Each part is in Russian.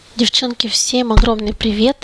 Девчонки, всем огромный привет!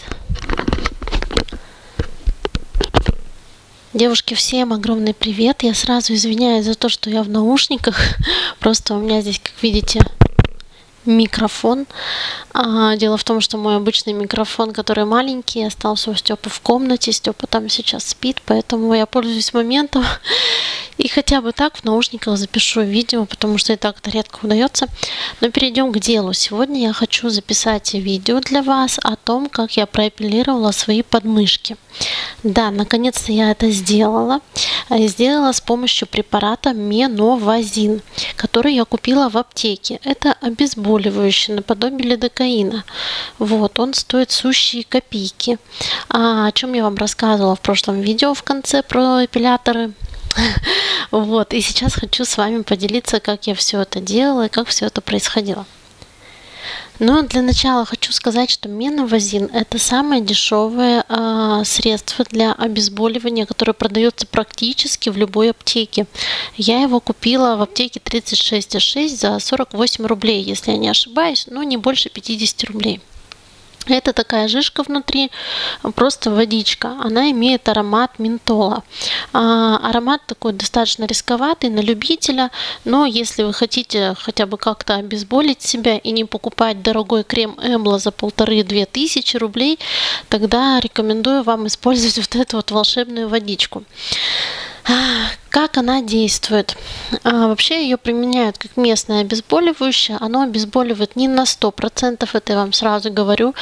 Девушки, всем огромный привет! Я сразу извиняюсь за то, что я в наушниках. Просто у меня здесь, как видите, микрофон. Дело в том, что мой обычный микрофон, который маленький, остался у Степы в комнате. Степа там сейчас спит, поэтому я пользуюсь моментом. И хотя бы так в наушниках запишу видео, потому что и так это редко удается. Но перейдем к делу. Сегодня я хочу записать видео для вас о том, как я проэпилировала свои подмышки. Да, наконец-то я это сделала. Сделала с помощью препарата Меновазин, который я купила в аптеке. Это обезболивающее, наподобие лидокаина. Вот, он стоит сущие копейки. О чем я вам рассказывала в прошлом видео в конце про эпиляторы. Вот, и сейчас хочу с вами поделиться, как я все это делала и как все это происходило. Но для начала хочу сказать, что Меновазин — это самое дешевое средство для обезболивания, которое продается практически в любой аптеке. Я его купила в аптеке 36,6 за 48 рублей, если я не ошибаюсь, но не больше 50 рублей. Это такая жижка внутри, просто водичка. Она имеет аромат ментола. Аромат такой достаточно рисковатый на любителя, но если вы хотите хотя бы как-то обезболить себя и не покупать дорогой крем Эмла за 1500–2000 рублей, тогда рекомендую вам использовать вот эту вот волшебную водичку. Как она действует? Вообще ее применяют как местное обезболивающее. Оно обезболивает не на 100%, это я вам сразу говорю,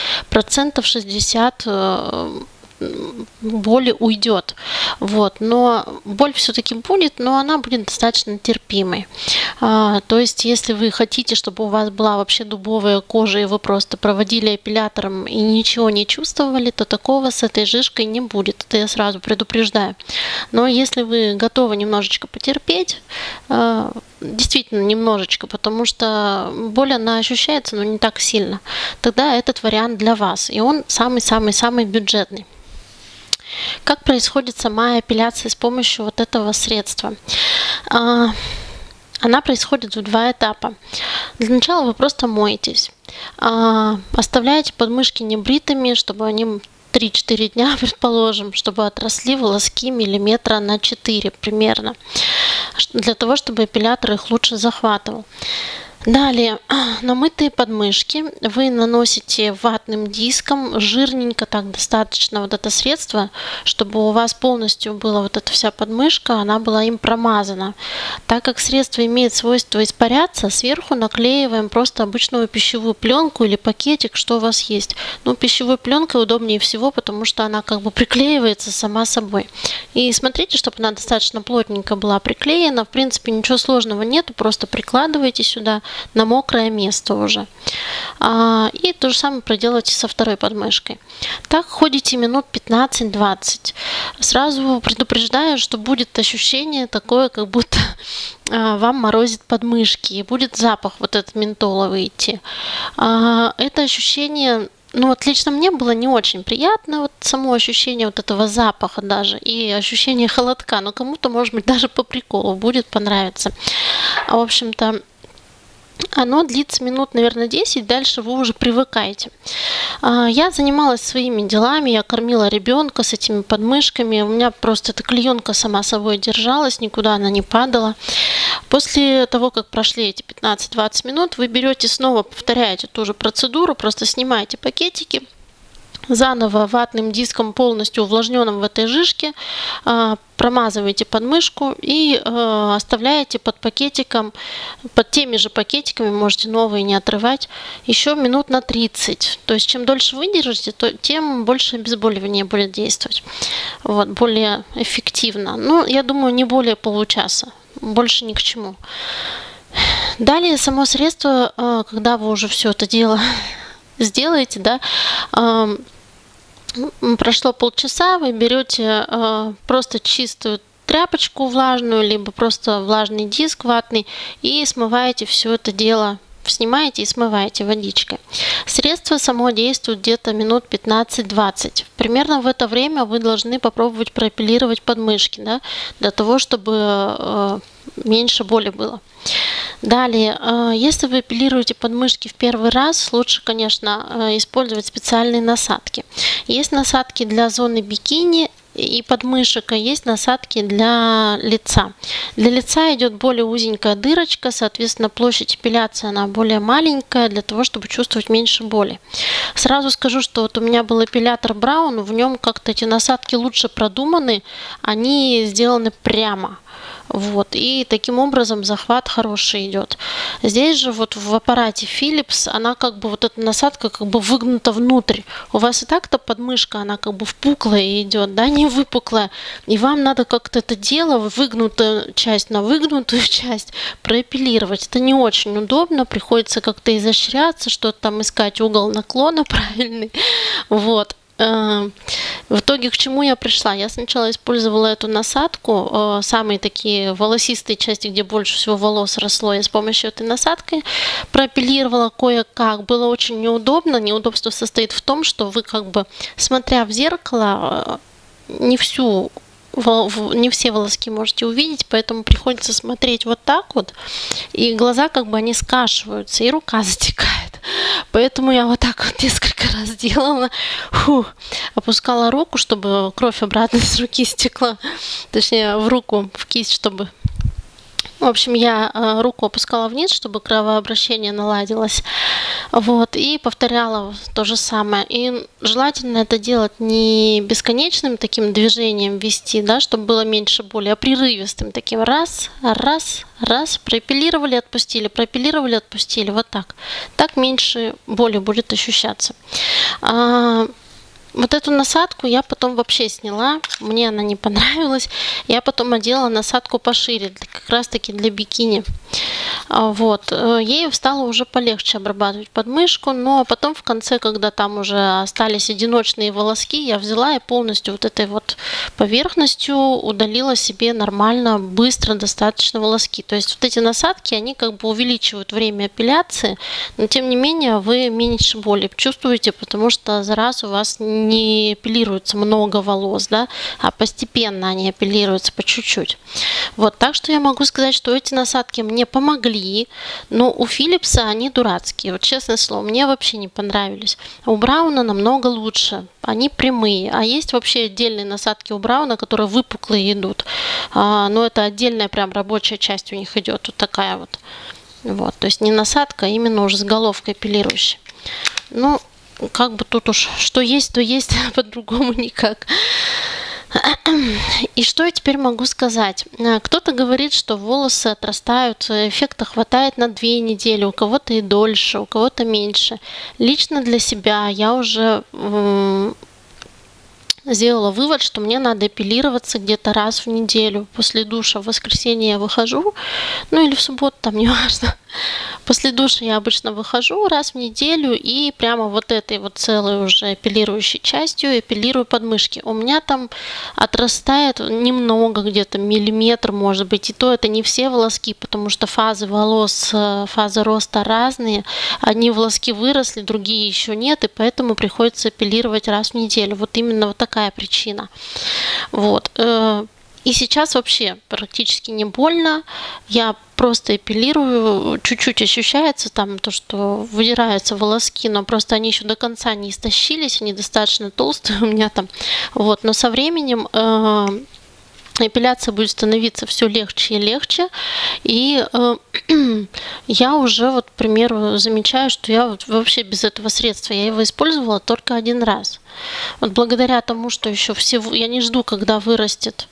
60% боли уйдет. Вот. Но боль все-таки будет, но она будет достаточно терпимой. То есть, если вы хотите, чтобы у вас была вообще дубовая кожа, и вы просто проводили эпилятором и ничего не чувствовали, то такого с этой жижкой не будет. Это я сразу предупреждаю. Но если вы готовы немножечко потерпеть, действительно немножечко, потому что боль она ощущается, но не так сильно, тогда этот вариант для вас. И он самый-самый-самый бюджетный. Как происходит сама эпиляция с помощью вот этого средства? Она происходит в два этапа. Для начала вы просто моетесь. Оставляете подмышки небритыми, чтобы они 3-4 дня, предположим, чтобы отросли волоски миллиметра на 4 примерно, для того, чтобы эпилятор их лучше захватывал. Далее, на мытые подмышки вы наносите ватным диском жирненько, так достаточно вот это средство, чтобы у вас полностью была вот эта вся подмышка, она была им промазана. Так как средство имеет свойство испаряться, сверху наклеиваем просто обычную пищевую пленку или пакетик, что у вас есть. Ну, пищевой пленкой удобнее всего, потому что она как бы приклеивается сама собой. И смотрите, чтобы она достаточно плотненько была приклеена. В принципе, ничего сложного нету, просто прикладываете сюда на мокрое место уже. И то же самое проделайте со второй подмышкой. Так ходите минут 15-20. Сразу предупреждаю, что будет ощущение такое, как будто вам морозит подмышки, и будет запах вот этот ментоловый идти. Это ощущение, ну вот лично мне было не очень приятно, вот само ощущение вот этого запаха даже, и ощущение холодка, но кому-то, может быть, даже по приколу будет понравиться. В общем-то, оно длится минут, наверное, 10, дальше вы уже привыкаете. Я занималась своими делами, я кормила ребенка с этими подмышками, у меня просто эта клеенка сама собой держалась, никуда она не падала. После того, как прошли эти 15-20 минут, вы берете снова, повторяете ту же процедуру, просто снимаете пакетики, заново ватным диском, полностью увлажненным в этой жижке, промазываете подмышку и оставляете под пакетиком, под теми же пакетиками, можете новые не отрывать, еще минут на 30. То есть чем дольше вы держите, тем больше обезболивание будет действовать. Вот, более эффективно. Ну, я думаю, не более получаса. Больше ни к чему. Далее само средство, когда вы уже все это дело сделаете, да, прошло полчаса, вы берете просто чистую тряпочку влажную, либо просто влажный диск ватный и смываете все это дело, снимаете и смываете водичкой. Средство само действует где-то минут 15-20. Примерно в это время вы должны попробовать проэпилировать подмышки, да, для того, чтобы меньше боли было. Далее, если вы эпилируете подмышки в первый раз, лучше, конечно, использовать специальные насадки. Есть насадки для зоны бикини и подмышек, а есть насадки для лица. Для лица идет более узенькая дырочка, соответственно, площадь эпиляции она более маленькая, для того, чтобы чувствовать меньше боли. Сразу скажу, что вот у меня был эпилятор Браун, в нем как-то эти насадки лучше продуманы, они сделаны прямо. Вот, и таким образом захват хороший идет. Здесь же вот в аппарате Philips она как бы, вот эта насадка как бы выгнута внутрь. У вас и так-то подмышка, она как бы впуклая идет, да, не выпуклая. И вам надо как-то это дело, выгнутую часть на выгнутую часть проэпилировать. Это не очень удобно, приходится как-то изощряться, что-то там искать угол наклона правильный. Вот. В итоге к чему я пришла? Я сначала использовала эту насадку, самые такие волосистые части, где больше всего волос росло, я с помощью этой насадки проапеллировала кое-как. Было очень неудобно. Неудобство состоит в том, что вы как бы, смотря в зеркало, не все волоски можете увидеть, поэтому приходится смотреть вот так вот, и глаза как бы они скашиваются, и рука затекает. Поэтому я вот так вот несколько раз делала, опускала руку, чтобы кровь обратно с руки стекла, точнее в руку, в кисть, чтобы... В общем, я руку опускала вниз, чтобы кровообращение наладилось. Вот, и повторяла то же самое. И желательно это делать не бесконечным таким движением вести, да, чтобы было меньше боли, а прерывистым таким. Раз, раз, раз, проэпилировали, отпустили, проэпилировали, отпустили. Вот так. Так меньше боли будет ощущаться. Вот эту насадку я потом вообще сняла, мне она не понравилась. Я потом одела насадку пошире, как раз таки для бикини. Вот. Ей стало уже полегче обрабатывать подмышку, но потом в конце, когда там уже остались одиночные волоски, я взяла и полностью вот этой вот поверхностью удалила себе нормально, быстро достаточно волоски. То есть вот эти насадки, они как бы увеличивают время эпиляции, но тем не менее вы меньше боли чувствуете, потому что за раз у вас не эпилируется много волос, да, а постепенно они эпилируются по чуть-чуть. Вот, так что я могу сказать, что эти насадки мне помогли, но у Philips они дурацкие. Вот честное слово, мне вообще не понравились. У Брауна намного лучше, они прямые. А есть вообще отдельные насадки у Брауна, которые выпуклые идут. Но это отдельная прям рабочая часть у них идет, вот такая вот. Вот, то есть не насадка, а именно уже с головкой эпилирующей. Ну, как бы тут уж что есть, то есть, по-другому никак. И что я теперь могу сказать? Кто-то говорит, что волосы отрастают, эффекта хватает на 2 недели, у кого-то и дольше, у кого-то меньше. Лично для себя я уже сделала вывод, что мне надо эпилироваться где-то раз в неделю. После душа в воскресенье я выхожу, ну или в субботу, там неважно. После душа я обычно выхожу раз в неделю и прямо вот этой вот целой уже эпилирующей частью эпилирую подмышки. У меня там отрастает немного, где-то миллиметр может быть, и то это не все волоски, потому что фазы волос, фазы роста разные. Одни волоски выросли, другие еще нет, и поэтому приходится эпилировать раз в неделю. Вот именно вот такая причина. Вот. И сейчас вообще практически не больно. Я просто эпилирую, чуть-чуть ощущается там то, что выдираются волоски, но просто они еще до конца не истощились, они достаточно толстые у меня там. Вот. Но со временем эпиляция будет становиться все легче и легче. И я уже, вот, к примеру, замечаю, что я вот вообще без этого средства, я его использовала только 1 раз. Вот благодаря тому, что еще всего, я не жду, когда вырастет.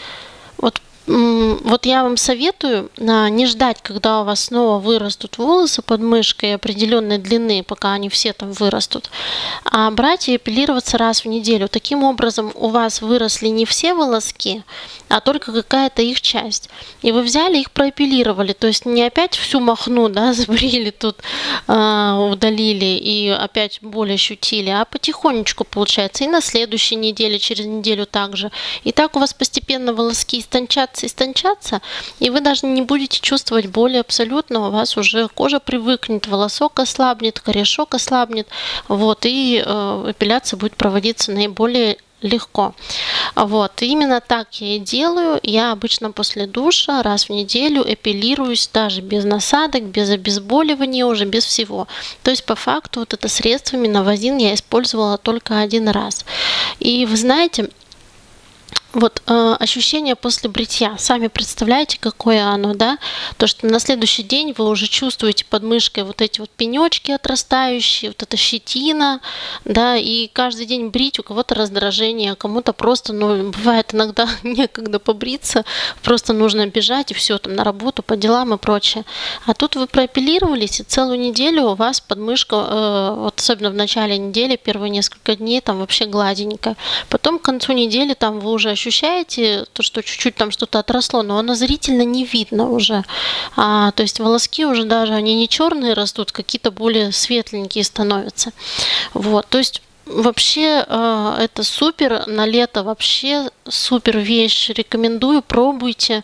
Вот я вам советую не ждать, когда у вас снова вырастут волосы под мышкой определенной длины, пока они все там вырастут, а брать и эпилироваться раз в неделю. Таким образом у вас выросли не все волоски, а только какая-то их часть. И вы взяли их проэпилировали, то есть не опять всю махну, да, сбрили тут, удалили и опять боль ощутили, а потихонечку получается. И на следующей неделе, через неделю также. И так у вас постепенно волоски истончатся, и вы даже не будете чувствовать боли абсолютно, у вас уже кожа привыкнет, волосок ослабнет, корешок ослабнет, вот, и эпиляция будет проводиться наиболее легко. Вот, именно так я и делаю. Я обычно после душа раз в неделю эпилируюсь, даже без насадок, без обезболивания, уже без всего. То есть по факту вот это средство миновазин я использовала только один раз. И вы знаете, вот ощущение после бритья, сами представляете, какое оно, да? То, что на следующий день вы уже чувствуете под мышкой вот эти вот пенечки отрастающие, вот эта щетина, да, и каждый день брить, у кого-то раздражение, а кому-то просто, ну, бывает иногда некогда побриться, просто нужно бежать и все, там, на работу, по делам и прочее. А тут вы проэпилировались, и целую неделю у вас подмышка, вот особенно в начале недели, первые несколько дней, там вообще гладенькая. Потом к концу недели там вы уже ощущаете то, что чуть-чуть там что-то отросло, но оно зрительно не видно уже. То есть волоски уже даже, они не черные растут, какие-то более светленькие становятся. Вот, то есть вообще это супер, на лето вообще супер вещь, рекомендую, пробуйте.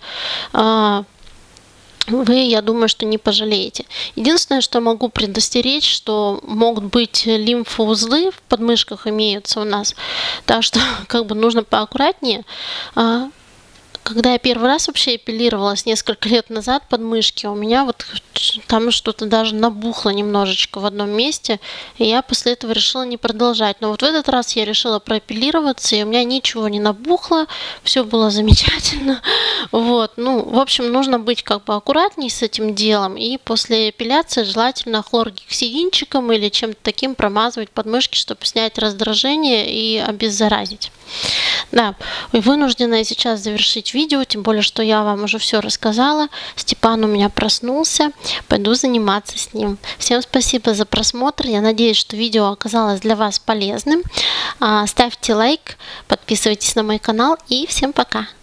Вы, я думаю, что не пожалеете. Единственное, что могу предостеречь, что могут быть лимфоузлы в подмышках имеются у нас, так что как бы нужно поаккуратнее. Когда я первый раз вообще эпилировалась несколько лет назад подмышки, у меня вот там что-то даже набухло немножечко в одном месте, и я после этого решила не продолжать. Но вот в этот раз я решила проэпилироваться, и у меня ничего не набухло, все было замечательно. Вот, ну, в общем, нужно быть как бы аккуратней с этим делом, и после эпиляции желательно хлоргексидинчиком или чем-то таким промазывать подмышки, чтобы снять раздражение и обеззаразить. Да, вынуждена сейчас завершить видео, тем более, что я вам уже все рассказала. Степан у меня проснулся, пойду заниматься с ним. Всем спасибо за просмотр, я надеюсь, что видео оказалось для вас полезным. Ставьте лайк, подписывайтесь на мой канал и всем пока!